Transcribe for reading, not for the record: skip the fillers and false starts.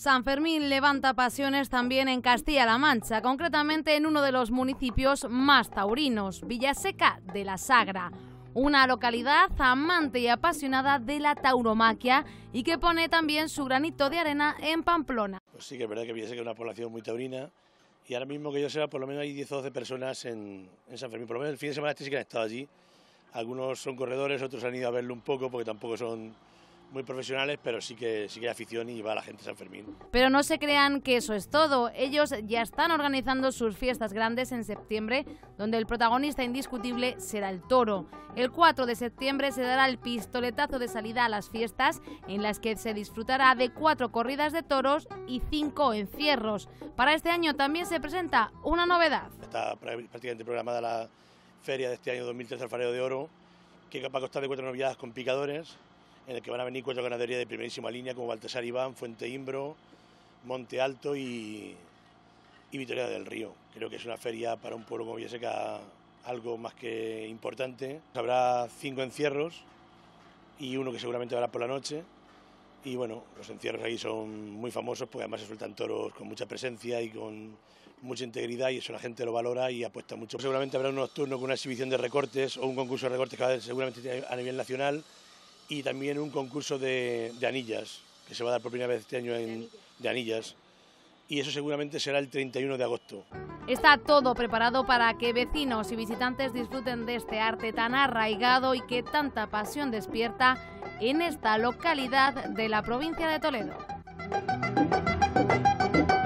San Fermín levanta pasiones también en Castilla-La Mancha, concretamente en uno de los municipios más taurinos, Villaseca de la Sagra, una localidad amante y apasionada de la tauromaquia y que pone también su granito de arena en Pamplona. Pues sí, que es verdad que Villaseca es una población muy taurina y ahora mismo que yo sepa por lo menos hay 10 o 12 personas en San Fermín, por lo menos el fin de semana sí que han estado allí, algunos son corredores, otros han ido a verlo un poco porque tampoco son muy profesionales, pero sí que hay afición y va la gente a San Fermín. Pero no se crean que eso es todo. Ellos ya están organizando sus fiestas grandes en septiembre, donde el protagonista indiscutible será el toro. El 4 de septiembre se dará el pistoletazo de salida a las fiestas, en las que se disfrutará de 4 corridas de toros y 5 encierros. Para este año también se presenta una novedad. Está prácticamente programada la feria de este año 2013 Alfarero de Oro, que va a costar de 4 novilladas con picadores, en el que van a venir 4 ganaderías de primerísima línea como Baltasar Iván, Fuente Imbro, Monte Alto y Vitoria del Río. Creo que es una feria para un pueblo como Villaseca algo más que importante. Habrá 5 encierros y uno que seguramente habrá por la noche. Y bueno, los encierros ahí son muy famosos porque además se sueltan toros con mucha presencia y con mucha integridad y eso la gente lo valora y apuesta mucho. Seguramente habrá un nocturno con una exhibición de recortes o un concurso de recortes que va a haber seguramente a nivel nacional. Y también un concurso de anillas, que se va a dar por primera vez este año de anillas. Y eso seguramente será el 31 de agosto. Está todo preparado para que vecinos y visitantes disfruten de este arte tan arraigado y que tanta pasión despierta en esta localidad de la provincia de Toledo.